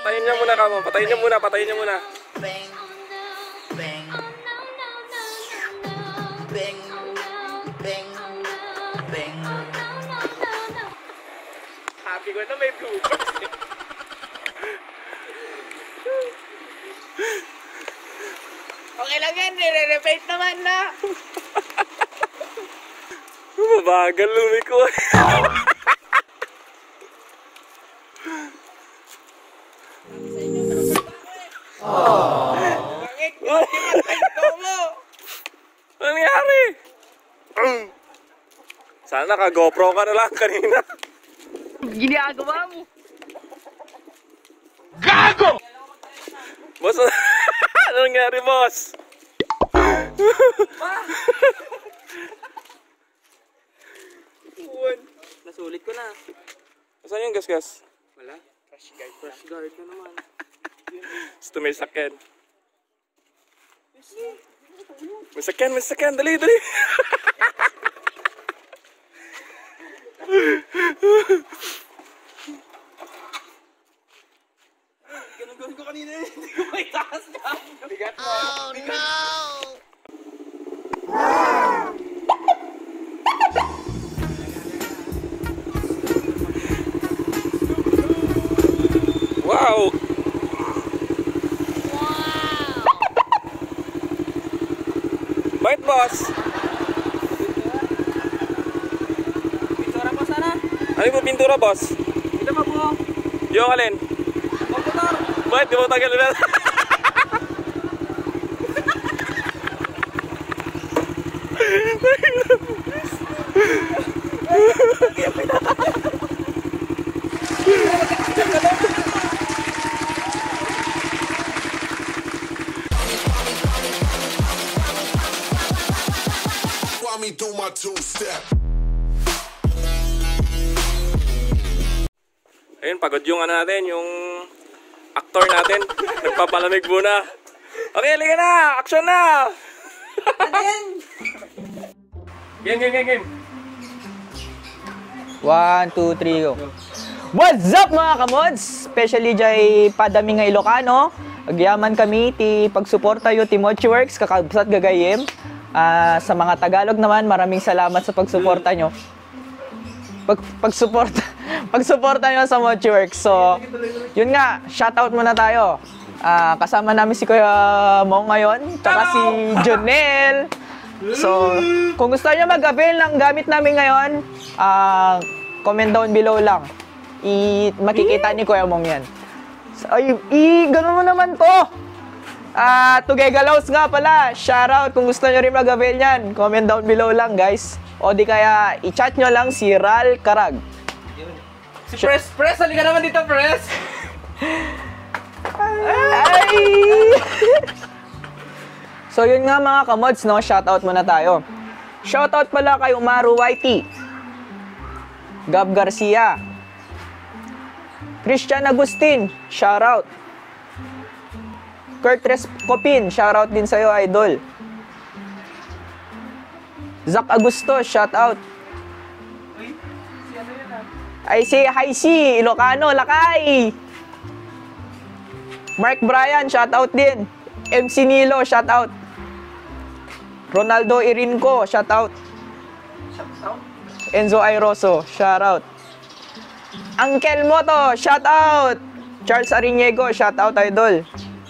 Patayin niya muna, kamo. Patayin niya muna, patayin niya muna. Bang, bang, bang, bang, bang. Happy ko na may bloopers. Okay lang yan, nire-repeat naman na. Mabagal lumiko. Bakit? Mo. Ano nangyari? Sana naka-GoPro ka na lang kanina. Ginagawa mo. Gago! Boss, ano nangyari, boss? Nasulit ko na. Saan yung gas-gas? Wala. Crash guard na naman. Gusto may sakyan. May sakyan. Dali, dali. Ganun ko kanina eh. Hindi ko may taas na. Bigat mo. Oh no! Wow! Bait, boss! Pintura po sana. Ano po pintura, boss? Ito pa po. Yung alin? Komputer. Bakit? Di mo tagal na? Me do my two-step. Ayun, pagod yung ano natin, yung actor natin. Nagpapalamig muna. Okay, halika na! Action na! Game. 1, 2, 3, go. What's up mga kamods? Especially jay padami nga Ilocano. Agyaman kami ti pagsuporta yo ti Mochiworks kakabsat gagayem. Sa mga Tagalog naman, maraming salamat sa pagsuporta nyo. Pagsuporta nyo sa Mochiworks. So, yun nga, shoutout muna tayo. Kasama namin si Kuya Mong ngayon, tsaka si Jonel. So, kung gusto nyo mag-avail ng gamit namin ngayon, comment down below lang. Makikita ni Kuya Mong yan. So, ganun mo naman to. Tugay Galaws nga pala, shoutout kung gusto nyo rin mag-avail yan. Comment down below lang guys. O di kaya i-chat nyo lang si Ral Karag. Si Press, halika naman dito, Press. Ay! So yun nga mga kamods, no? Shoutout muna tayo. Shoutout pala kay Umaru YT, Gab Garcia, Christian Agustin, shoutout. Kurt Copin, shoutout din sa'yo, idol. Zach Agusto, shoutout. Ay si Ilocano, Lakay. Mark Bryan, shoutout din. MC Nilo, shoutout. Ronaldo Irinco, shoutout. Enzo Airoso, shoutout. Uncle Moto, shoutout. Charles Ariniego, shoutout, idol.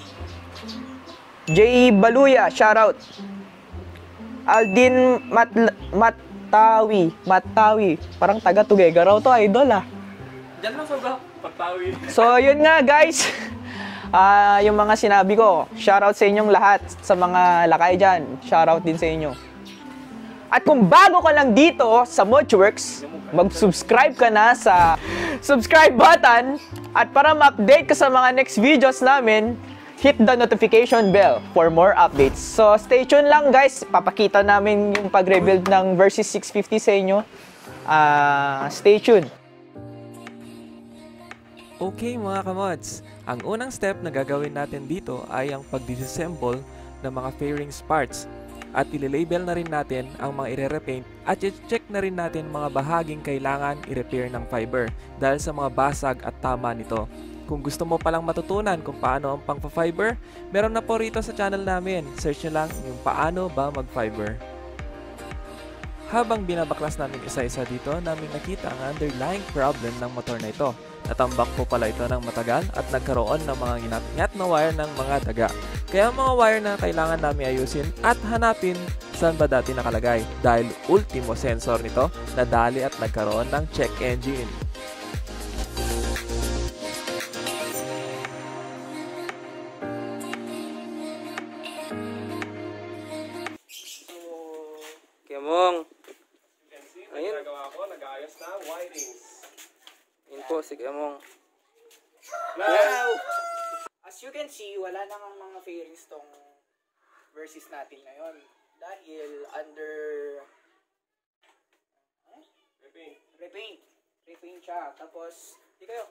J. Baluya, shoutout. Aldin Matawi, parang taga Tugega raw to, idol ah. Diyan lang sobra. Pagtawi. So yun nga guys, yung mga sinabi ko, shoutout sa inyong lahat, sa mga lakay dyan, shoutout din sa inyo. At kung bago ka lang dito sa Mochiworks, mag-subscribe ka na sa subscribe button, at para ma-update ka sa mga next videos namin, hit the notification bell for more updates. So, stay tuned lang guys. Papakita namin yung pag-rebuild ng Versys 650 sa inyo. Stay tuned. Okay mga kamods, ang unang step na gagawin natin dito ay ang pag-disassemble ng mga fairings parts. At ililabel na rin natin ang mga ire-repaint at i-check na rin natin mga bahaging kailangan i-repair ng fiber dahil sa mga basag at tama nito. Kung gusto mo palang matutunan kung paano ang pang-fiber, meron na po rito sa channel namin. Search nyo lang yung paano ba mag-fiber. Habang binabaklas namin isa-isa dito, namin nakita ang underlying problem ng motor na ito. Natambak po pala ito ng matagal at nagkaroon ng mga nginat-ngat na wire ng mga daga. Kaya mga wire na kailangan namin ayusin at hanapin saan ba dati nakalagay dahil ultimo sensor nito nadali at nagkaroon ng check engine. Kemong. Ayun. Nagawa ko, nag-aayos na wirings. Yun po, si Kemong. Wow! As you can see, wala na ang mga fairings tong versus natin ngayon. Dahil under repaint siya. Tapos, di kayo.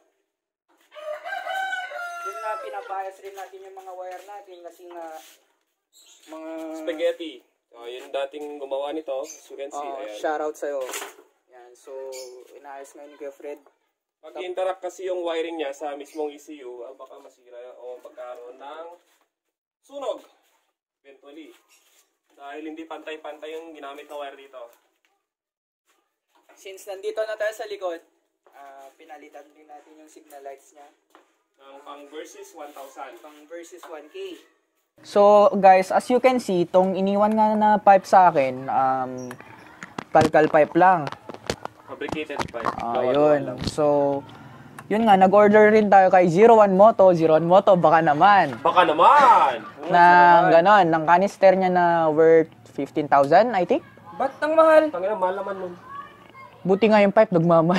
Yun nga, pinapayas rin natin yung mga wire natin kasi nga mga Spaghetti. Yun dating gumawa nito, as you can see. Ayan. shoutout sa'yo. Yan, so inayos ngayon ni Kuya Fred. Pag interact kasi yung wiring niya sa mismong ECU, baka masira o magkaroon ng sunog. Eventually. Dahil hindi pantay-pantay yung ginamit na wire dito. Since nandito na tayo sa likod, pinalitan din natin yung signal lights niya. Ng pang versus 1,000. Pang versus 1K. So guys, as you can see, itong iniwan nga na pipe sa akin, kalkal pipe lang. Fabricated pipe. Yun. So, yun nga, nag-order rin tayo kay 01 Moto. 01 Moto, baka naman. Baka naman! Ganon, ng canister niya na worth 15,000, I think. Ba't ang mahal? Tangina, mahal naman nun. Buti nga yung pipe, nagmamay.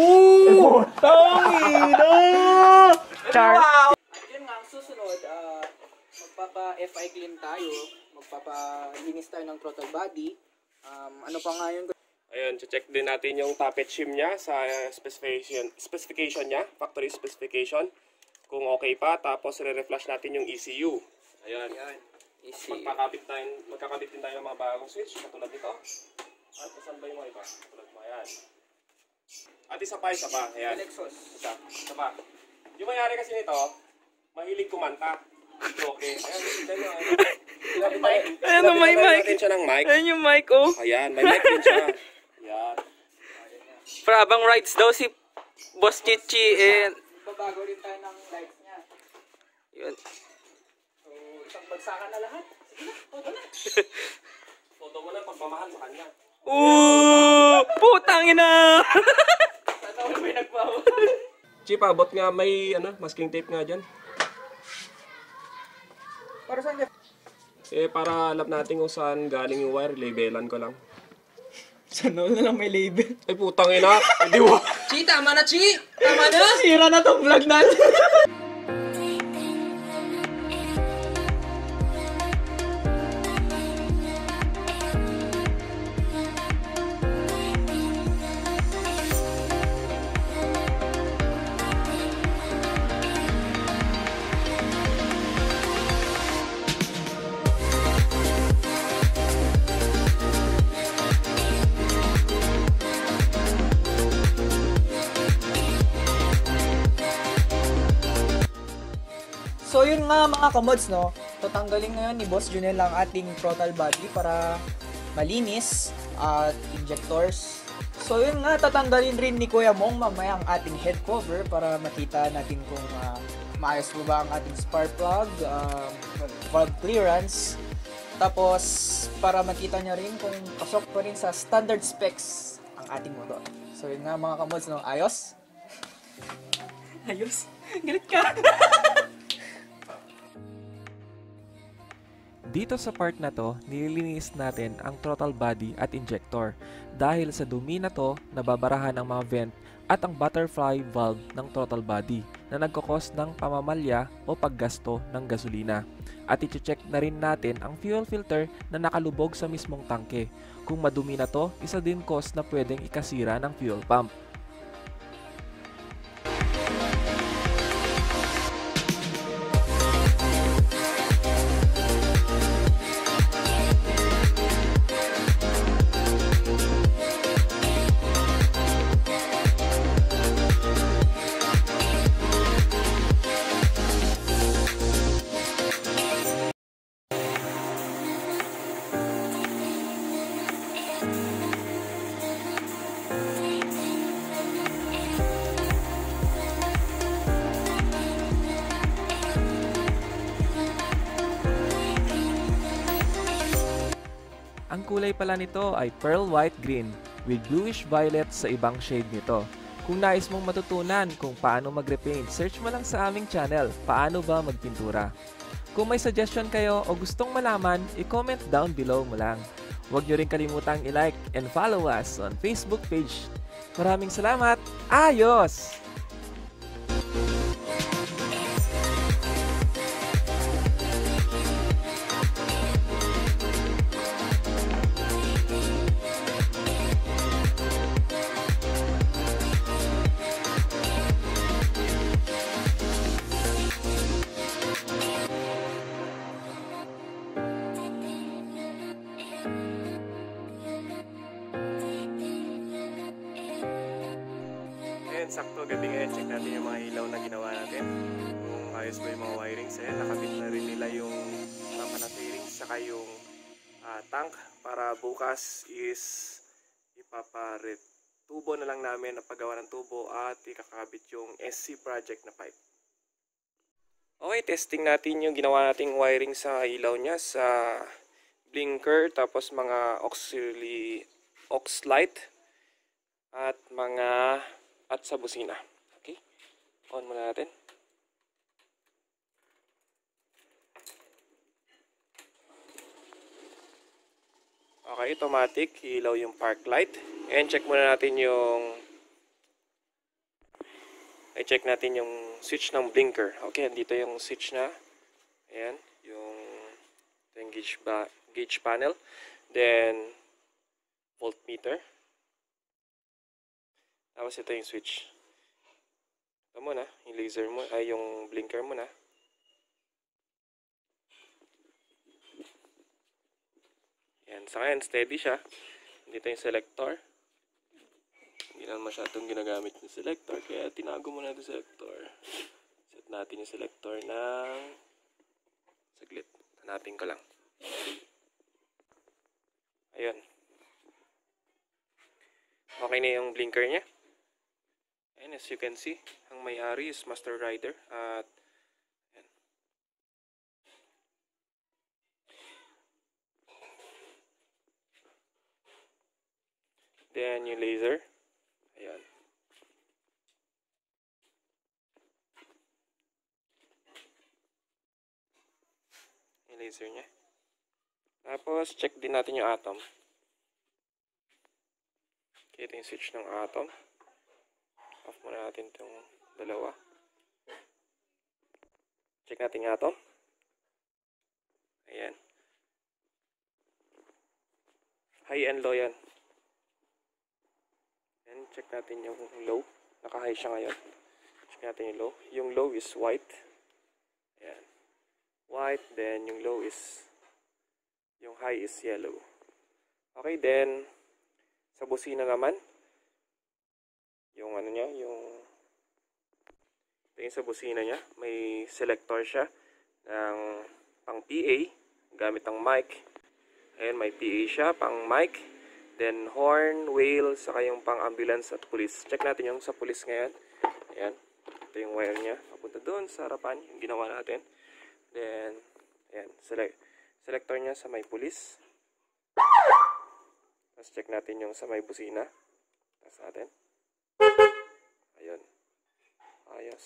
Tangina! Char. Yun nga, ang susunod, magpapa-FI clean tayo. Magpapa-linis tayo ng throttle body. Ano pa nga yun? Ayun, check din natin yung tappet shim niya sa specification niya, factory specification. Kung okay pa, tapos re-reflash natin yung ECU. Ayun. Magkakabit din tayo ng mga bagong switch, katulad nito. At saan ba yung mga iba? Katulad mo, ayan. At isa pa. Ayan. Isa pa. Yung mayari kasi nito, mahilig kumanta. Okay. Ayan ang may mic. Siya ng mic. Ayan yung mic, oh. Ayan, may mic din siya. Ayan. Prabang rides daw si Boss Chichi and... Babago rin tayo ng lights niya. Yun. So, isang bagsakan na lahat. Sige na, todo na. Todo mo na pagmamahal sa kanya. Ooh! Putang ina! Sana ako may nagbawa. Chip, abot nga may masking tape nga dyan. Para saan niya? Para alam natin kung saan galing yung wire, labelan ko lang. Sana na lang may label. Ay putang ina, hindi wa. Chi, tama na, Chi! Tama na! Sira na tong vlog natin. So yun nga mga kamods, no? Tatanggalin ngayon ni Boss Junel ang ating throttle body para malinis at injectors. So yun nga, tatanggalin rin ni Kuya Mong mamaya ang ating head cover para makita natin kung maayos mo ba ang ating spark plug, valve clearance. Tapos para makita niya rin kung pasok pa rin sa standard specs ang ating motor. So yun nga mga kamods, no? Ayos? Ayos? Galit ka? Dito sa part na to, nililinis natin ang throttle body at injector dahil sa dumi na to, nababarahan ang mga vent at ang butterfly valve ng throttle body na nagkakos ng pamamalya o paggasto ng gasolina. At i-check na rin natin ang fuel filter na nakalubog sa mismong tangke. Kung madumi na to, isa din cause na pwedeng ikasira ng fuel pump. kulay pala nito ay pearl white green with bluish violet sa ibang shade nito. Kung nais mong matutunan kung paano mag-repaint, search mo lang sa aming channel, Paano Ba Magpintura. Kung may suggestion kayo o gustong malaman, i-comment down below mo lang. Huwag nyo rin kalimutang i-like and follow us on Facebook page. Maraming salamat! Ayos! Ayan, sakto gabi ngayon. Check natin yung mga ilaw na ginawa natin. Kung ayos ba yung mga wirings. Ayan, nakabit na rin nila yung tama na fairings saka yung tank para bukas is tubo na lang namin ang paggawa ng tubo at ikakabit yung SC project na pipe. Okay, testing natin yung ginawa nating wiring sa ilaw niya sa blinker tapos mga auxiliary aux light at sa busina. Okay? On muna natin. Okay, automatic. Ilaw yung park light. And check muna natin yung check natin yung switch ng blinker. Okay, dito yung switch na. Ayan, yung gauge panel. Then voltmeter. Tapos ito yung switch. Ito muna, yung laser mo, ay yung blinker mo na. Yan, sa akin steady siya. Dito yung selector. Hindi na masyadong ginagamit yung selector, kaya tinago muna natin yung selector. Set natin yung selector ng saglit. Hanapin ko lang. Ayun. Okay na yung blinker niya. And as you can see, ang may-ari is Master Rider at ayan. Then yung laser. Ayan. Yung laser niya. Tapos check din natin yung atom. Okay, ito yung switch ng atom. Off muna natin itong dalawa. Check natin yung atom. Ayan. High and low yan. And check natin yung low. Naka-high siya ngayon. Check natin yung low. Yung low is white. Ayan. White. Then yung low is, yung high is yellow. Okay, then sa busina naman, yung ano niya, yung sa busina niya, may selector siya ng pang PA, gamit ang mic. Ayan, may PA siya, pang mic. Then horn, whale, saka yung pang ambulance at police. Check natin yung sa police ngayon. Ayan, ito yung wire niya. Papunta doon sa harapan, yung ginawa natin. Then, ayan, selector niya sa may police. Tapos check natin yung sa may busina. Tapos natin. Ayun. Ayos.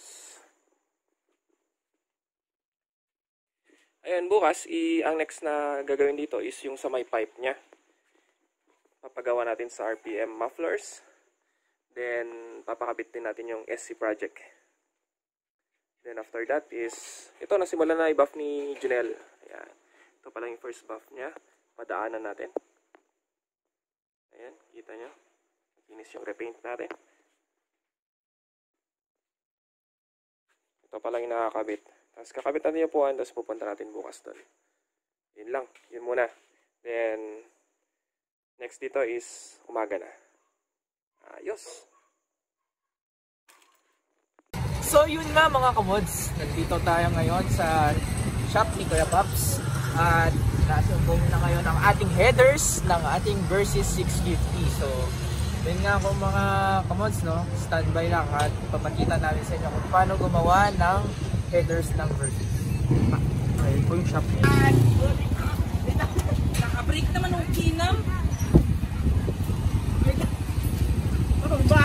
Ayun, bukas, ang next na gagawin dito is yung sa may pipe niya. Papagawa natin sa RPM mufflers. Then, papakabit din natin yung SC project. Then, after that is, ito, nasimulan na i-buff ni Junel. Ayan. Ito pala yung first buff niya. Padaanan natin. Ayan, kita nyo. Finish yung repaint natin. Ito pala yung nakakabit. Tapos kakabit natin yung puwan, tapos pupunta natin bukas doon. Yun lang. Yun muna. Then, next dito is umaga na. Ayos! So yun nga mga kamods, nandito tayo ngayon sa shop ni Kuya Pops. At nasumbong na ngayon ang ating headers ng ating Versys 650. So, yun nga po mga kamods, no? Standby lang at papakita namin sa inyo kung paano gumawa ng headers ng Versys. Ayun po yung shop niya. Break naman ng kinam. Ano ba?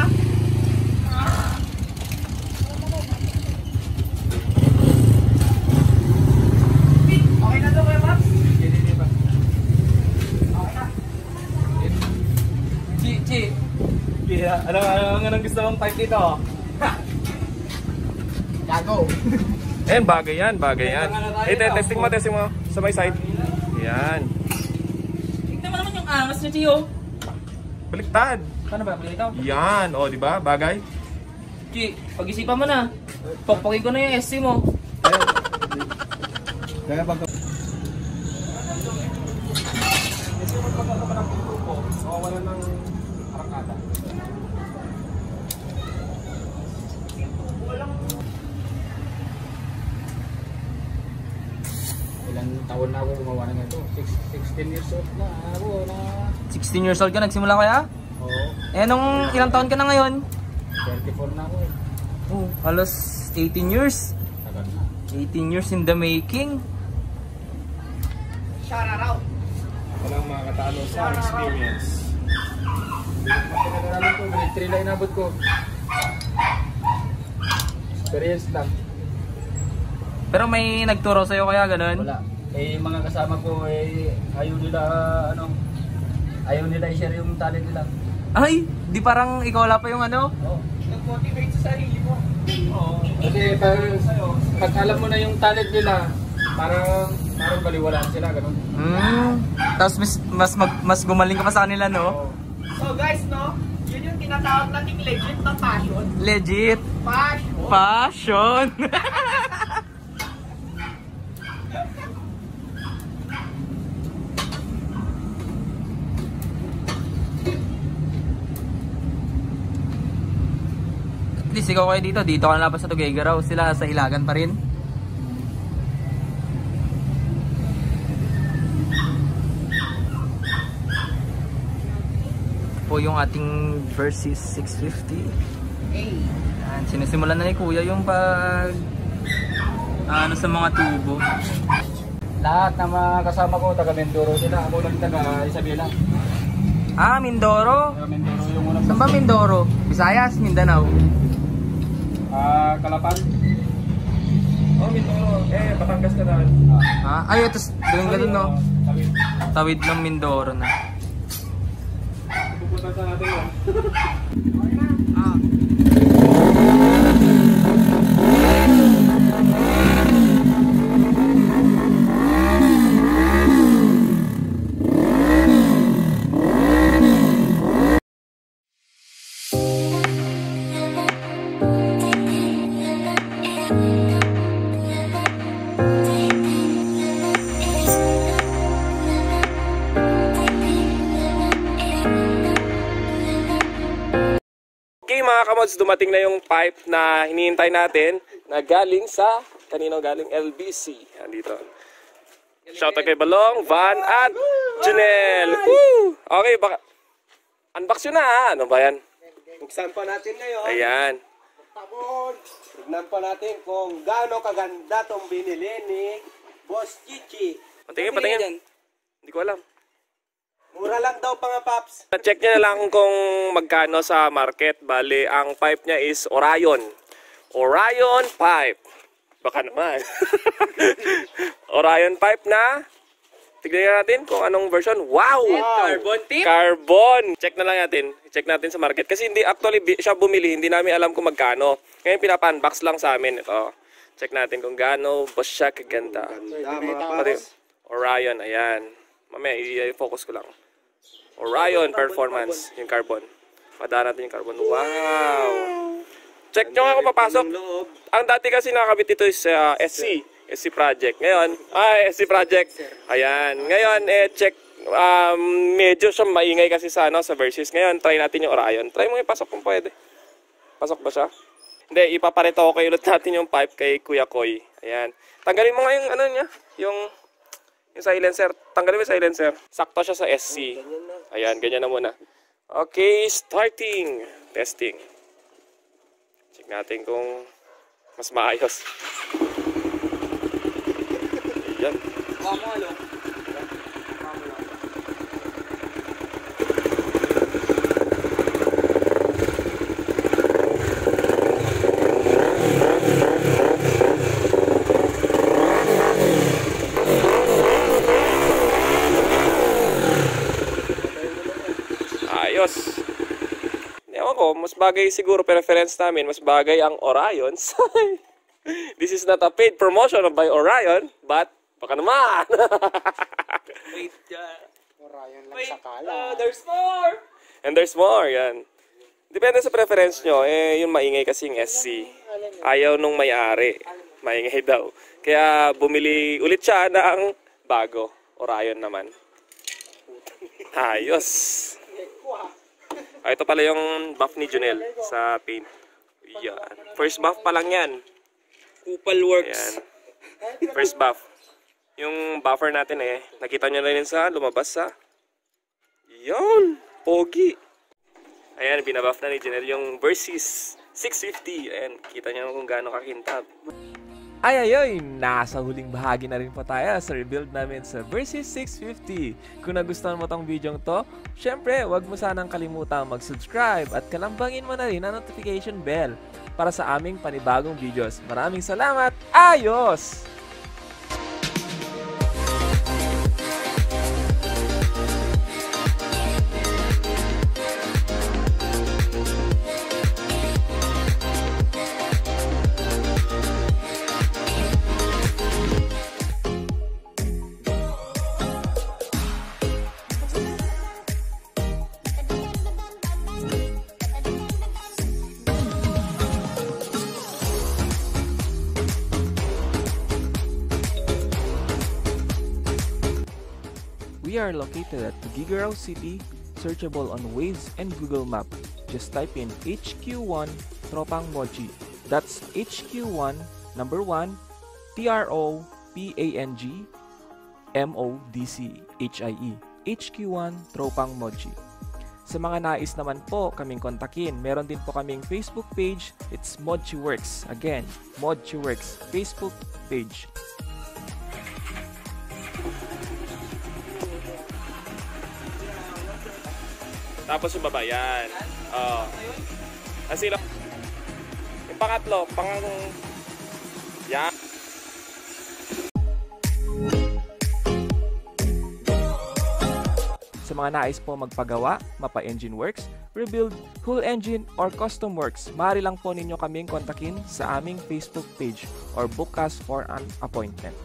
Okay na to kayo, Maps? Hindi ba? Okay na. Chi. Yeah, anong gusto mong pipe dito? Gago. Ayan, bagay yan, bagay yan. Testing mo sa may side. Yan. Tignan mo naman yung angas niya, Chiyo. Baliktad. Paano ba? Ito? Yan, o, di ba? Bagay. Chi, pag-isipan mo na. Pokpokin ko na yung SC mo. Kaya pag Wala ng arangkada. ilang taon na ako gumawa ng ito. 16 years old na ako na. 16 years old ka, nagsimula kaya? Oo. Eh, nung ilang taon ka na ngayon? 34 na ako eh. Oh, halos 18 years. Tagal na. 18 years in the making. Walang makakatalo sa experience. Pinag-aralan ko, grade 3 lang inabot ko. Experience lang. Pero may nagturo sa'yo kaya ganun? Wala. Eh mga kasama ko ayaw nila ayaw nila i-share yung talent nila. Ay, di parang ikaw wala pa yung ano? Oo. Nag-motivate sa sarili mo. Oo. Kasi pag alam mo na yung talent nila, parang baliwalaan sila, ganun. Tapos mas gumaling ka pa sa kanila, no? So guys, no, yun yung tinatawag nating legit na passion. Legit. Passion. Passion. At least ikaw kayo dito ka na labas sa Tuguegarao, sila sa Ilagan pa rin. Po yung ating Versys 650. Yan, sinisimulan na ni Kuya yung pag sa mga tubo. Lahat ng mga kasama ko, taga Mindoro sila. Ako lang taga Isabela. Ah, Mindoro. Taga Mindoro yung unang. Saan ba Mindoro? Visayas, Mindanao. Kalapan. Oh, Mindoro. Batangas ka na. Ay, ito, doon ka dun, no? Tawid. Tawid ng Mindoro na. Pupunta sa natin yun. Okay mga kamods, dumating na yung pipe na hinihintay natin na galing sa, kanino galing? LBC. Andito. Shoutout kay Balong, Van at Junel. Woo! Okay, baka unbox yun na ha. Ano ba yan? Buksan pa natin ngayon. Ayan. Tapos, tignan pa natin kung gaano kaganda tong binili ni Boss Chichi. Patingin. Hindi ko alam. Mura lang daw pa nga, Paps. Check niya na lang kung magkano sa market. Bali, ang pipe niya is Orion. Orion pipe. Baka naman. Orion pipe na. Tignan natin kung anong version. Wow! Carbon tip? Carbon! Check na lang natin. Check natin sa market. Kasi hindi, actually, siya bumili. Hindi namin alam kung magkano. Ngayon, pinapa-unbox lang sa amin. Ito. Check natin kung gaano ba siya kaganda. Pati, Orion, ayan. Mamaya, i-focus ko lang. Orion performance, yung carbon. Padaan natin yung carbon. Wow! Check nyo nga kung papasok. Ang dati kasi nakakabit dito is SC Project. Ngayon, SC Project. Ayan. Ngayon, check. Medyo siya maingay kasi sa Versys. Ngayon, try natin yung Orion. Try mo ipasok kung pwede. Pasok ba siya? Hindi, ipaparito ko kayo ulit natin yung pipe kay Kuya Koy. Ayan. Tanggalin mo nga yung niya, yung silencer. Tanggalin mo yung silencer. Sakto siya sa SC. Ayan, ganyan na muna. Okay, starting. Testing. Check natin kung mas maayos. Ayan. mas bagay siguro preference namin, mas bagay ang Orions. This is not a paid promotion by Orion, but baka naman. Wait, Orion lang sa kala. there's more! And there's more, yan. Depende sa preference nyo. Yung maingay kasing SC. Ayaw nung may-ari. Maingay daw. Kaya bumili ulit siya ng bago. Orion naman. Ayos. Ito pala yung buff ni Junel sa paint. Yan. First buff pa lang yan. Kupal works. Yan. First buff. Yung buffer natin nakita nyo na rin sa lumabas sa. Yun. Pogi. Ayan, binabuff na ni Junel yung Versys 650. Ayan, kita nyo kung gaano kakintab. Ay, nasa huling bahagi na rin po tayo sa rebuild namin sa Versys 650. Kung nagustuhan mo tong video to, syempre, wag mo sanang kalimutang mag-subscribe at kalambangin mo na rin ang notification bell para sa aming panibagong videos. Maraming salamat! Ayos! We are located at Tuguegarao City, searchable on Waze and Google Map. Just type in HQ1 Tropang Mochi. That's HQ1 number 1 TROPANG MODCHIE. HQ1 Tropang Mochi. Sa mga nais naman po kaming kontakin, meron din po kaming Facebook page. It's ModChiWorks. Again, ModChiWorks Facebook page. Tapos yung baba, yan. Kasi yung pangatlo, yan. Sa mga nais po magpagawa, mapa engine works, rebuild, whole engine, or custom works, maaari lang po ninyo kaming kontakin sa aming Facebook page or book us for an appointment.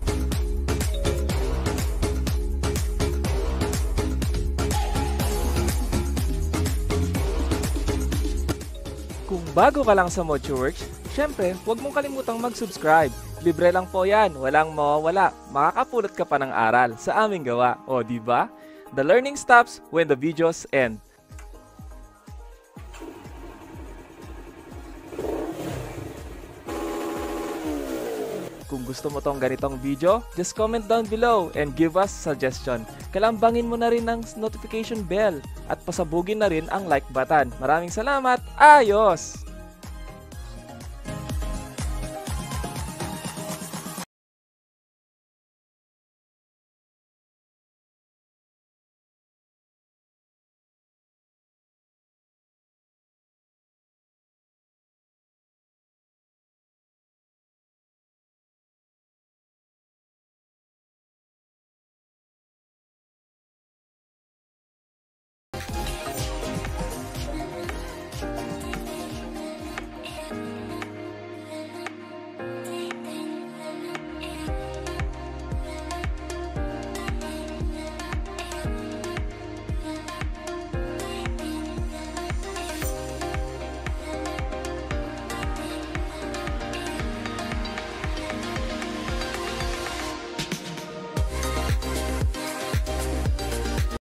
Kung bago ka lang sa ModChiWorks, syempre, huwag mong kalimutang mag-subscribe. Libre lang po yan, walang mawawala. Makakapulot ka pa ng aral sa aming gawa. O, di ba? The learning stops when the videos end. Kung gusto mo tong ganitong video, just comment down below and give us suggestion. Kalambangin mo na rin ang notification bell at pasabugin na rin ang like button. Maraming salamat! Ayos!